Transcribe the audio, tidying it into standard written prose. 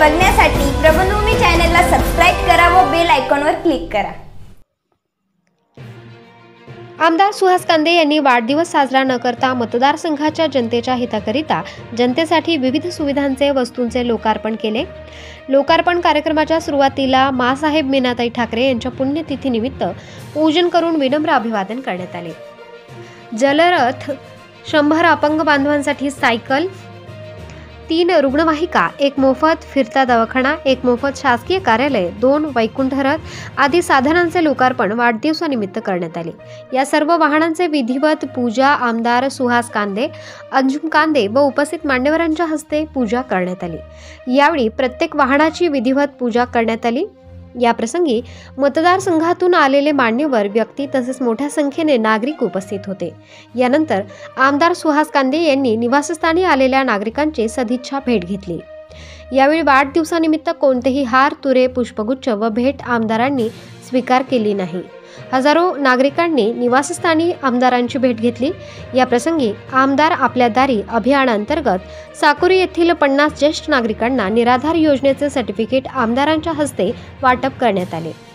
बघण्यासाठी प्रबंधभूमी चॅनलला सबस्क्राइब करा व बेल आयकॉनवर क्लिक करा। आमदार सुहास कांदे यांनी वाढदिवस साजरा न करता मतदारसंघाच्या जनतेच्या हिताकरिता जनतेसाठी विविध सुविधांचे वस्तूंचे लोकार्पण केले। लोकार्पण कार्यक्रमाच्या सुरुवातीला मासाहेब मीनाताई ठाकरे यांच्या पुण्यतिथीनिमित्त पूजन करून विनम्र अभिवादन करण्यात आले। जलरथ, 100 अपंग बांधवांसाठी सायकल, 3 रुग्णवाहिका, 1 मोफत फिरता दवाखाना, 1 मोफत शासकीय कार्यालय, 2 वैकुंठ रथ आदी साधनांचे लोकार्पण वाढदिवसानिमित्त करण्यात आले। या सर्व वाहनांचे विधिवत पूजा आमदार सुहास कांदे, अंजुम कांदे व उपस्थित मान्यवरांच्या हस्ते पूजा करण्यात आली। यावेळी प्रत्येक वाहनाची विधिवत पूजा करण्यात आली। या प्रसंगी मतदारसंघातून आलेले मान्यवर व्यक्ती तसेच मोठ्या संख्येने नागरिक उपस्थित होते। यानंतर आमदार सुहास कांदे यांनी निवासस्थानी आलेल्या नागरिकांची सदिच्छा भेट घेतली। यावेळी वाढदिवसानिमित्त कोणतेही हार, तुरे, पुष्पगुच्छ व भेट आमदारांनी स्वीकार केली नाही। हजारो नागरिकांनी निवासस्थानी आमदारांची भेट घेतली। या प्रसंगी आमदार आपल्या दारी अभियानांतर्गत साकुरी येथील 50 ज्येष्ठ नागरिकांना निराधार योजनेचे सर्टिफिकेट आमदारांच्या हस्ते वाटप करण्यात आले।